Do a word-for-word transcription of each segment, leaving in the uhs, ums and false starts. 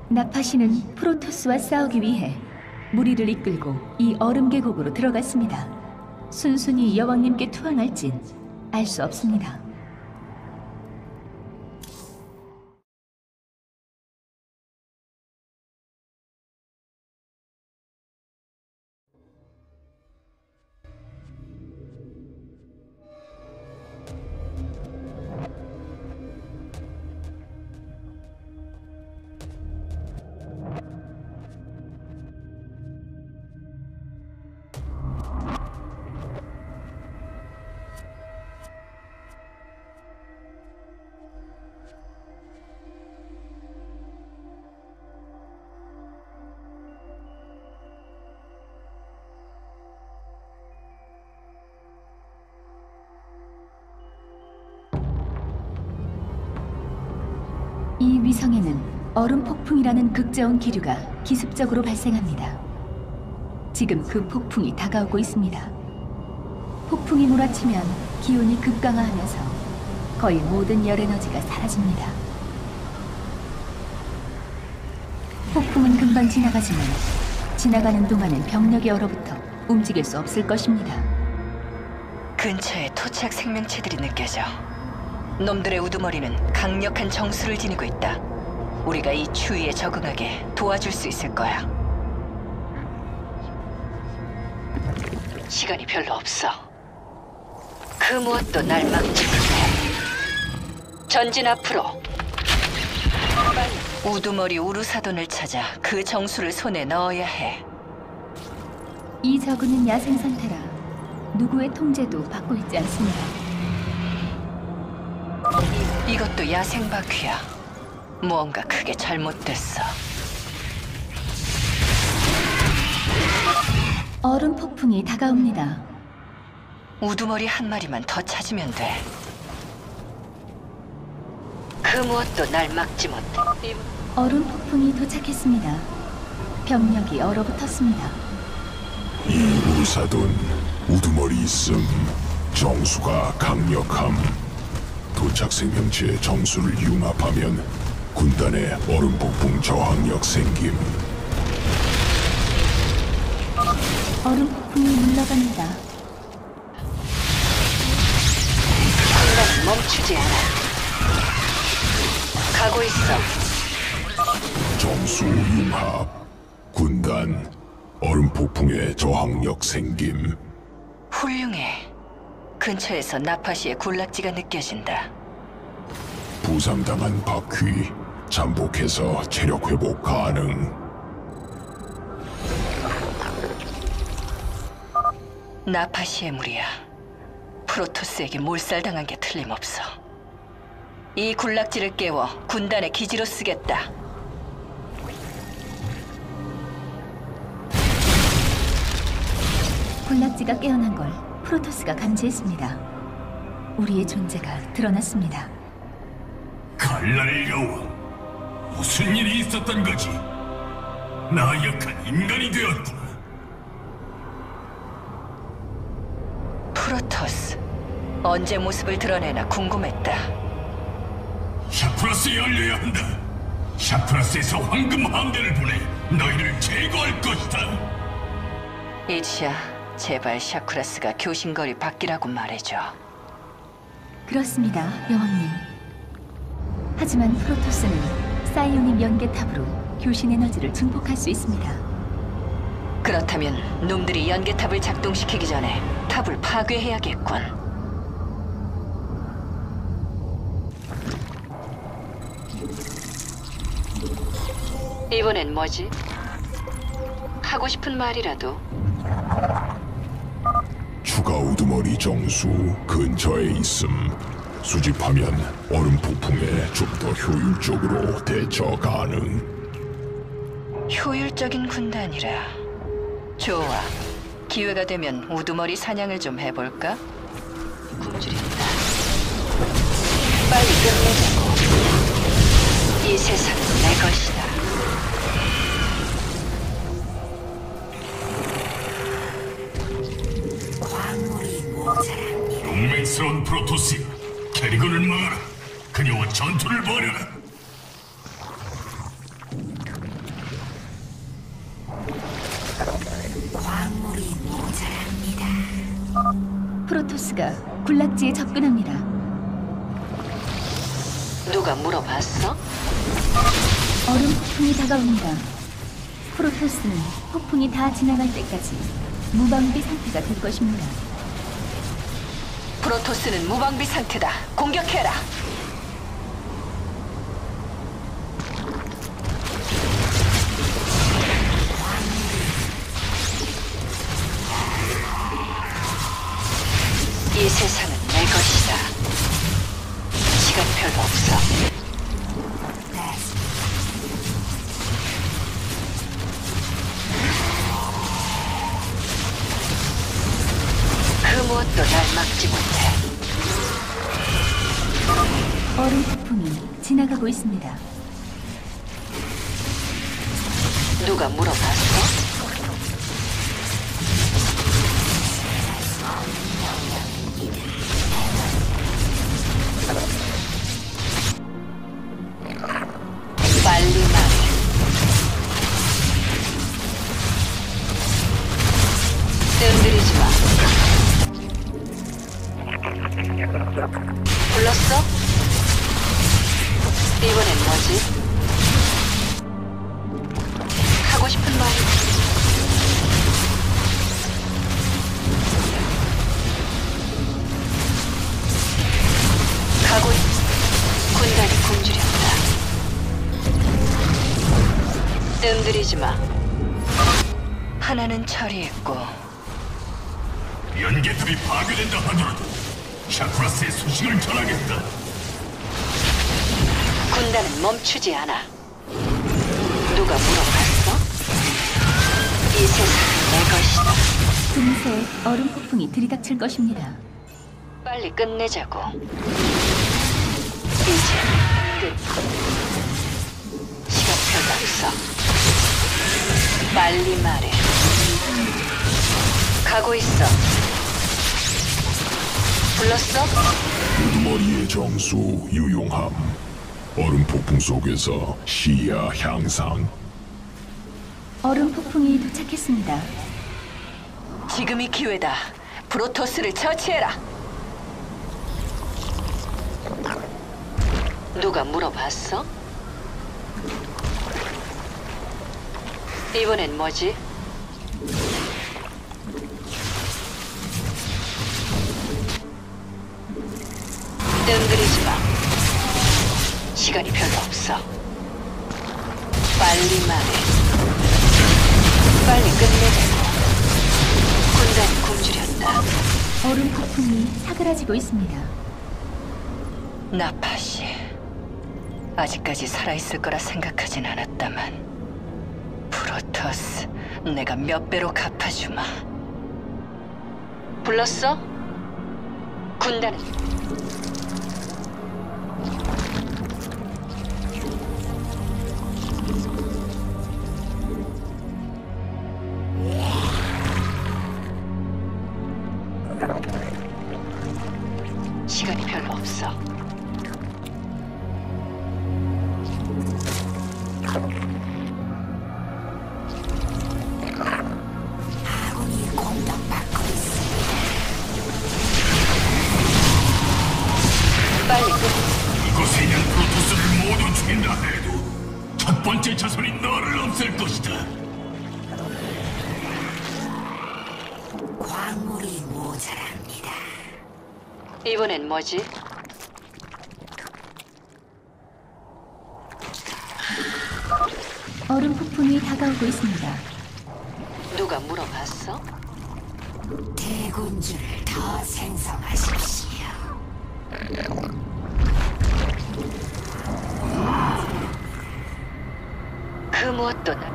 나파시는 프로토스와 싸우기 위해 무리를 이끌고 이 얼음 계곡으로 들어갔습니다. 순순히 여왕님께 투항할진 알 수 없습니다. 이 위성에는 얼음 폭풍이라는 극저온 기류가 기습적으로 발생합니다. 지금 그 폭풍이 다가오고 있습니다. 폭풍이 몰아치면 기온이 급강하하면서 거의 모든 열 에너지가 사라집니다. 폭풍은 금방 지나가지만 지나가는 동안은 병력이 얼어붙어 움직일 수 없을 것입니다. 근처에 토착 생명체들이 느껴져. 놈들의 우두머리는 강력한 정수를 지니고 있다. 우리가 이 추위에 적응하게 도와줄 수 있을 거야. 시간이 별로 없어. 그 무엇도 날 막지 못해. 전진 앞으로. 우두머리 우루사돈을 찾아 그 정수를 손에 넣어야 해. 이 저그는 야생 상태라 누구의 통제도 받고 있지 않습니다. 이것도 야생 바퀴야. 무언가 크게 잘못됐어. 얼음 폭풍이 다가옵니다. 우두머리 한 마리만 더 찾으면 돼. 그 무엇도 날 막지 못해. 얼음 폭풍이 도착했습니다. 병력이 얼어붙었습니다. 이 우사돈 우두머리 있음. 정수가 강력함. 도착 생명체의 정수를 융합하면 군단의 얼음 폭풍 저항력 생김. 얼음 폭풍이 물러갑니다. 군단은 멈추지 않아. 가고 있어. 정수 융합. 군단 얼음 폭풍의 저항력 생김. 훌륭해. 근처에서 나파시의 군락지가 느껴진다. 부상당한 바퀴. 잠복해서 체력 회복 가능. 나파시의 무리야. 프로토스에게 몰살당한 게 틀림없어. 이 군락지를 깨워 군단의 기지로 쓰겠다. 군락지가 깨어난 걸 프로토스가 감지했습니다. 우리의 존재가 드러났습니다. 칼날 여왕, 무슨 일이 있었던 거지? 나약한 인간이 되었구나. 프로토스, 언제 모습을 드러내나 궁금했다. 샤프라스에 알려야 한다. 샤프라스에서 황금 함대를 보내 너희를 제거할 것이다. 이치야, 제발 샤크라스가 교신거리 밖이라고 말해줘. 그렇습니다, 여왕님. 하지만 프로토스는 사이오닉 연계탑으로 교신 에너지를 증폭할 수 있습니다. 그렇다면 놈들이 연계탑을 작동시키기 전에 탑을 파괴해야겠군. 이번엔 뭐지? 하고 싶은 말이라도. 추가 우두머리 정수 근처에 있음. 수집하면 얼음 폭풍에 좀 더 효율적으로 대처 가능. 효율적인 군단이라. 좋아. 기회가 되면 우두머리 사냥을 좀 해볼까? 굶주린다. 빨리 끝내자고. 이 세상은 내 것이다. 용맹스러운 프로토스야, 캐리건을 막아라. 그녀와 전투를 벌여라. 프로토스가 군락지에 접근합니다. 누가 물어봤어? 얼음 폭풍이 다가옵니다. 프로토스는 폭풍이 다 지나갈 때까지 무방비 상태가 될 것입니다. 프로토스는 무방비 상태다. 공격해라. 이 세상은 내 것이다. 시간 별로 없어. 그 무엇도 날 막지 못해. 얼음 폭풍이 지나가고 있습니다. 누가 물어봤어? 빨리 말해. 뜸들이지 마. 불렀어? 이번엔 뭐지? 하고 싶은 말. 가고 있. 군단이 굶주렸다. 뜸들이지 마. 하나는 처리했고. 연계탑이 파괴된다 하더라도 샤프라스의 소식을 전하겠다. 군단은 멈추지 않아. 누가 물어봤어? 이 세상은 내 것이다. 금세 얼음 폭풍이 들이닥칠 것입니다. 빨리 끝내자고. 이제 끝. 시간 별로 없어. 빨리 말해. 가고 있어. 불렀어? 우두머리의 정수 유용함. 얼음 폭풍 속에서 시야 향상. 얼음 폭풍이 도착했습니다. 지금이 기회다. 프로토스를 처치해라. 누가 물어봤어? 이번엔 뭐지? 뜸들이지 마. 시간이 별로 없어. 빨리 말해. 빨리 끝내자고. 군단이 굶주렸다. 얼음 폭풍이 사그라지고 있습니다. 나파시. 아직까지 살아있을 거라 생각하진 않았다만. 프로토스, 내가 몇 배로 갚아주마. 불렀어? 군단은 시간이 별로 없어. 빨리 끝. 이곳에 있는 프로토스를 모두 죽인다 해도 첫 번째 자손이 너를 없앨 것이다. 광물이 모자랍니다. 이번엔 뭐지? 얼음 폭풍이 다가오고 있습니다. 누가 물어봤어? 대군주를 더 생성하십시오. 그 무엇도 나.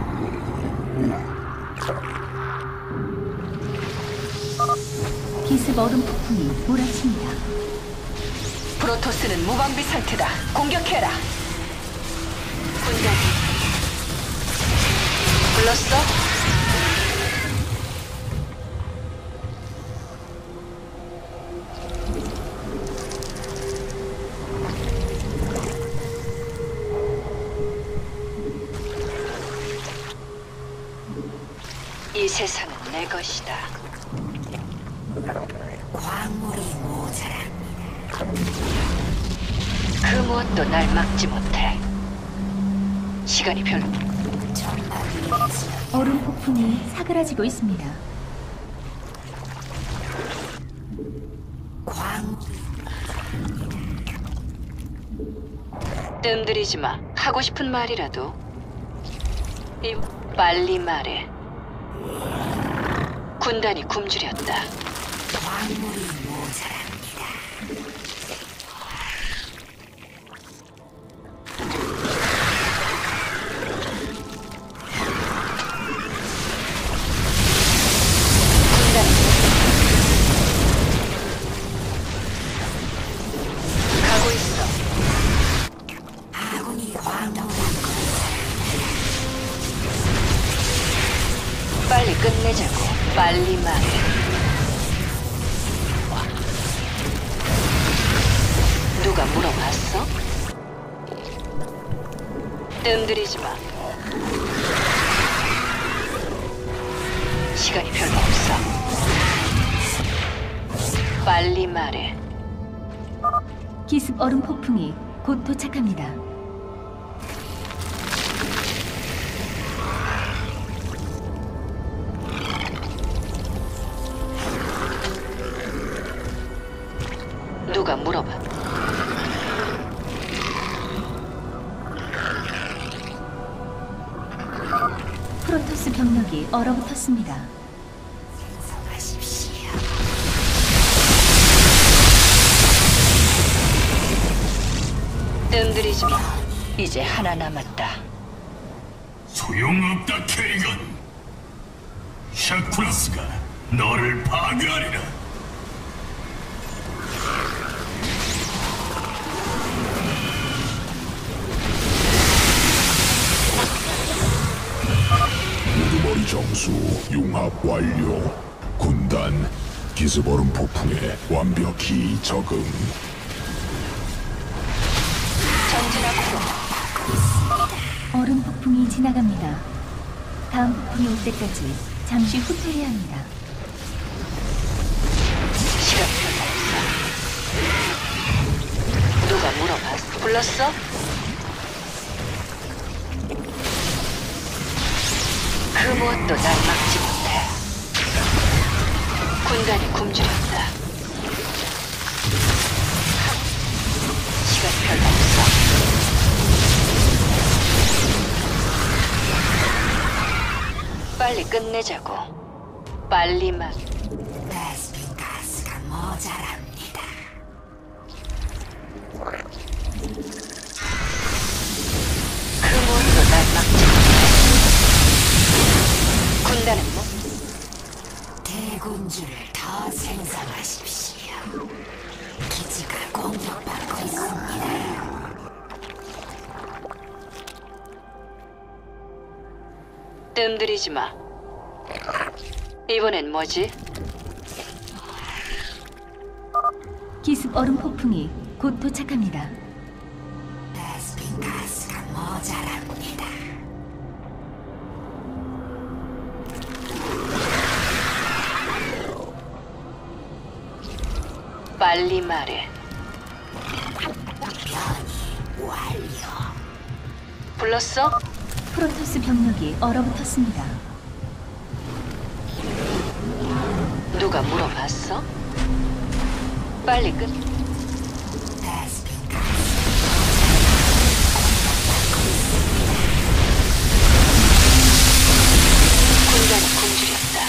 기습 얼음 폭풍이 몰아칩니다. 프로토스는 무방비 상태다. 공격해라. 군단. 불렀어? 이 세상은 내 것이다. 그 무엇도 날 막지 못해. 시간이 별로. 얼음 폭풍이 사그라지고 있습니다. 광 뜸들이지 마. 하고 싶은 말이라도. 이 빨리 말해. 군단이 굶주렸다. 광물이 모자랍니다. 가고 있어. 아군이 광동을 빨리 끝내자고. 빨리 말해. 누가 물어봤어? 뜸들이지 마. 시간이 별로 없어. 빨리 말해. 기습 얼음 폭풍이 곧 도착합니다. 누가 물어봐. 프로토스 병력이 얼어붙었습니다. 생성하십시오. 뜸들이지 마. 이제 하나 남았다. 소용없다, 캐리건. 샤쿠라스가 너를 파괴하리라. 우두머리 정수 융합 완료. 군단 기습얼음 폭풍에 완벽히 적응. 전진 앞으로. 얼음 폭풍이 지나갑니다. 다음 폭풍이 올 때까지 잠시 후퇴해야 합니다. 시간 별로 없어. 누가 물어봤어? 불렀어? 그 무엇도 날 막지 못해. 군단이 굶주렸다. 시간 별로 없어. 빨리 끝내자고. 빨리 말. 베스핀 가스가 모자랍니다. 그 무엇도 날 막지 못해. 군단은 뭐? 대군주를 더 생성하십시오. 기지가 공격받고 있습니다. 뜸들이지 마. 이번엔 뭐지? 기습 얼음 폭풍이 곧 도착합니다. 베스핀 가스가 모자랍니다. 빨리 말해. 변이 완료. 불렀어? 프로토스 병력이 얼어붙었습니다. 누가 물어봤어? 빨리 끝. 베스핀 가스 군단이 굶주렸다.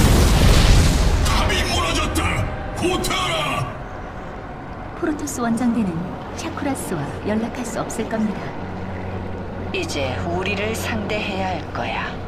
탑이 무너졌다. 후퇴하라. 프로토스 원정대는 샤쿠라스와 연락할 수 없을 겁니다. 이제 우리를 상대해야 할 거야.